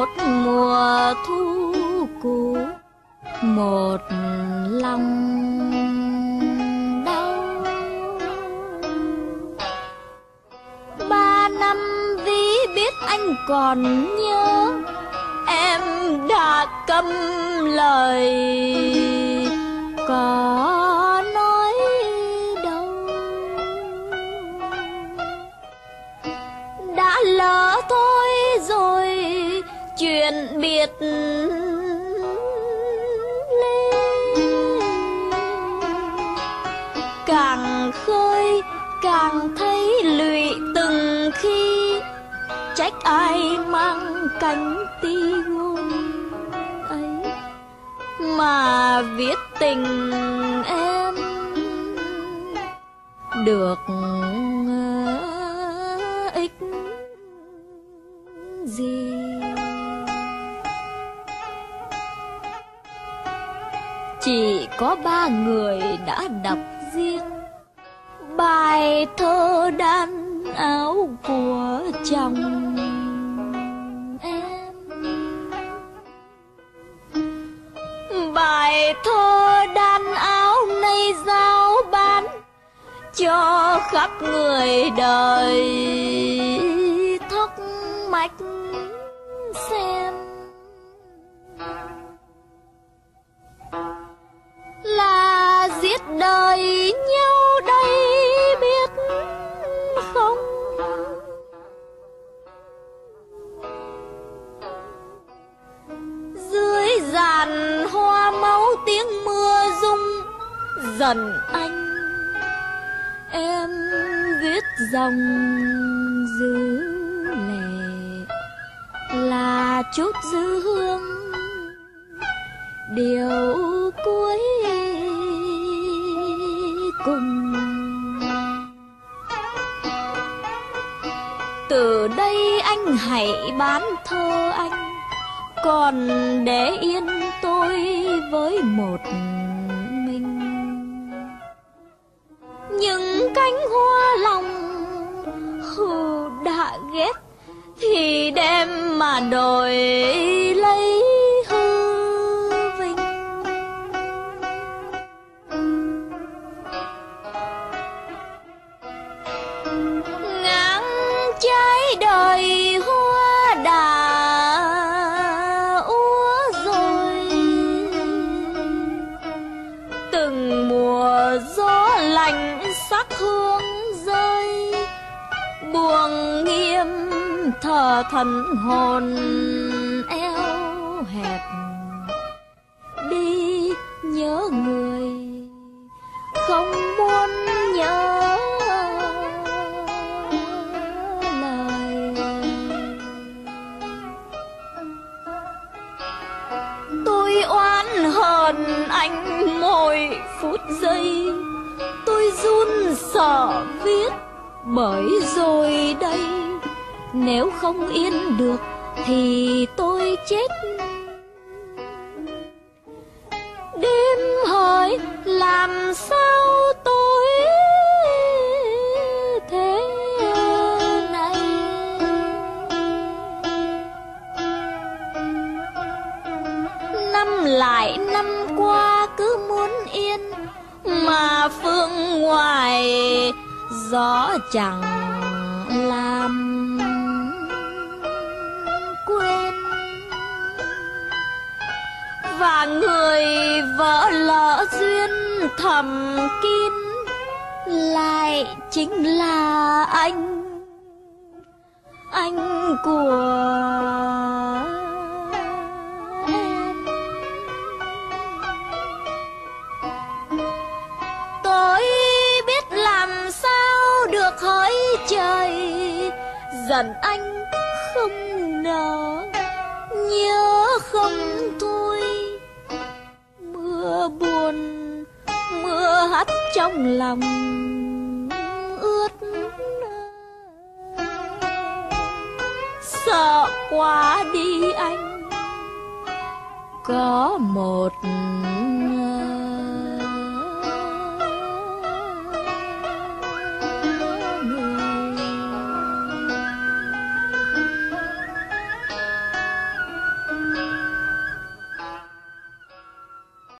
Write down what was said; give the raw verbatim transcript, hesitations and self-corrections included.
một mùa thu cũ, một lòng đau. Ba năm ví biết anh còn nhớ, em đã câm lời có nói đâu. Đã lỡ thôi rồi chuyện biệt ly, càng khơi càng thấy lụy từng khi, trách ai mang cánh ti-gôn ấy mà viết tình em được ích gì. Chỉ có ba người đã đọc riêng bài thơ đan áo của chồng em. Bài thơ đan áo nay giao bán cho khắp người đời thắc mắc xem, là giết đời nhau đây biết không? Dưới giàn hoa máu tiếng mưa rung dần anh, em viết dòng dư lệ là chút dư hương điều cuối cùng. Từ đây anh hãy bán thơ anh, còn để yên tôi với một mình. Những cánh hoa lòng hừ đã ghét thì đem mà đổi lấy hư vinh. Ngang trái đời hoa đã úa rồi, từng mùa gió lạnh sắc hương rơi, buông nghiêm thờ thần hồn eo hẹp. Đi nhớ người không muốn nhớ lời. Tôi oán hờn anh mỗi phút giây, tôi run sợ viết bởi rồi đây. Nếu không yên được thì tôi chết. Đêm hỏi làm sao tôi thế này, năm lại năm qua cứ muốn yên, mà phương ngoài gió chẳng làm quên. Và người vợ lỡ duyên thầm kín lại chính là anh, anh của em. Tôi biết làm sao được hỡi trời, giận anh không nỡ, nhớ không thôi. Mưa buồn mưa hắt trong lòng ướt, sợ quá đi anh có một